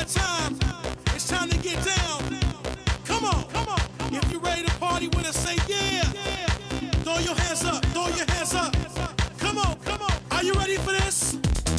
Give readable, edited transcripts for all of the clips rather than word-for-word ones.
that time. It's time to get down. Come on, come on. If you're ready to party with us, say yeah. Throw your hands up, throw your hands up. Come on, come on. Are you ready for this?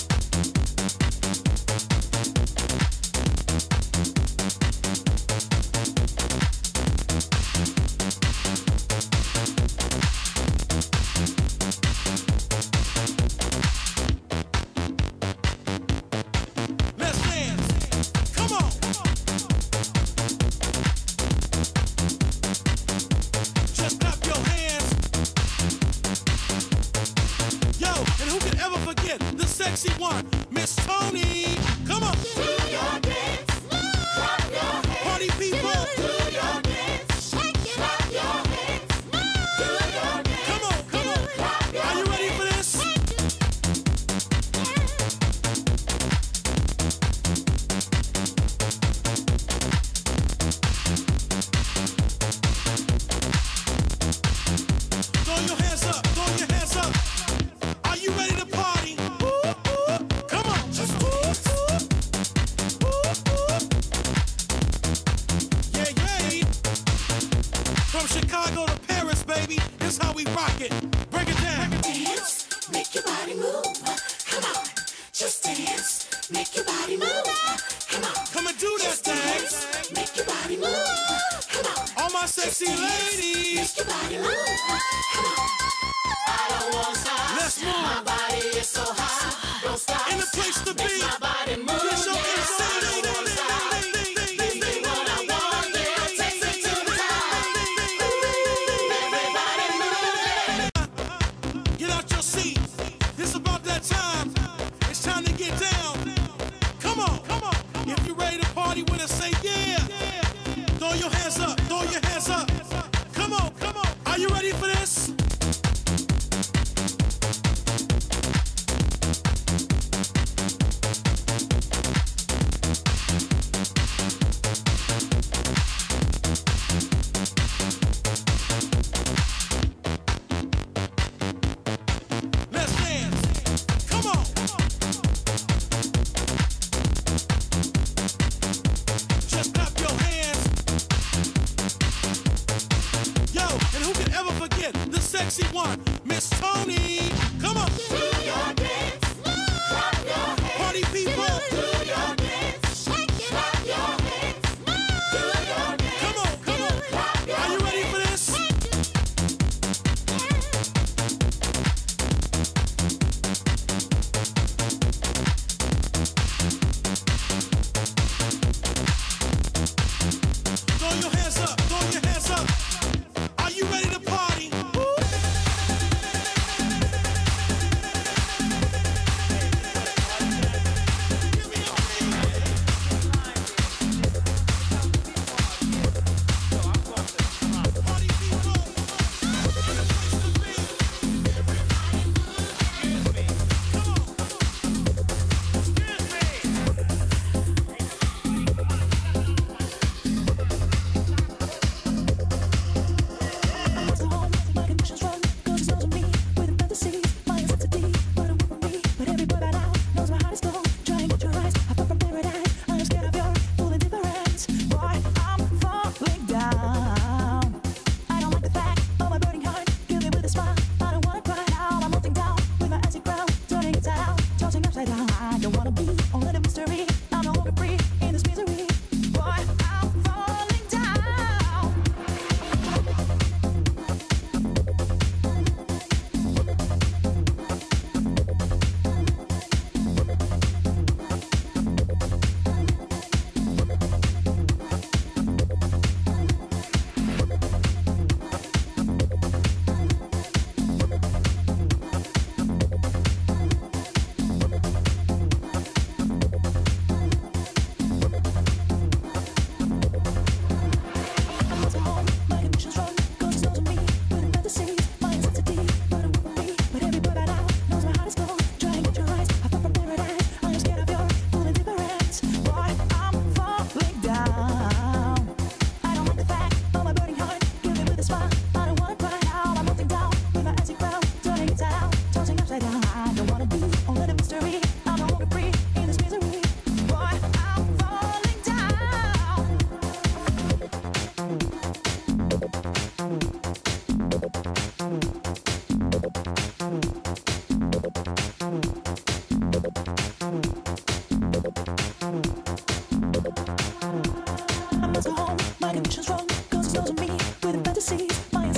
Sexy one, Miss Tony. Come on. Do your dance. Clap your hands. Party people. Do your dance. Shake it. Clap your hands. Do your dance. Come on, come on. Clap your hands. Are you ready for this? Throw your hands up. Throw your hands up. Are you ready to party? From Chicago to Paris, baby, this how we rock it. Break it down. Dance, make your body move. Come on, just dance, make your body move. Come on, come and do that dance. Make your body move. Come on, all my sexy ladies. Make your body move. Come on. I don't want to stop. Let's move. My body is so hot. Don't stop. In the place to be. Make my body move. Yes, your time. It's time to get down. Come on, come on. If you're ready to party with us, say yeah. Throw your hands up, throw your hands up. Come on, come on. Are you ready for this?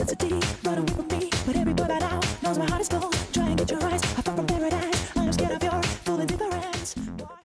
so deep, running with me.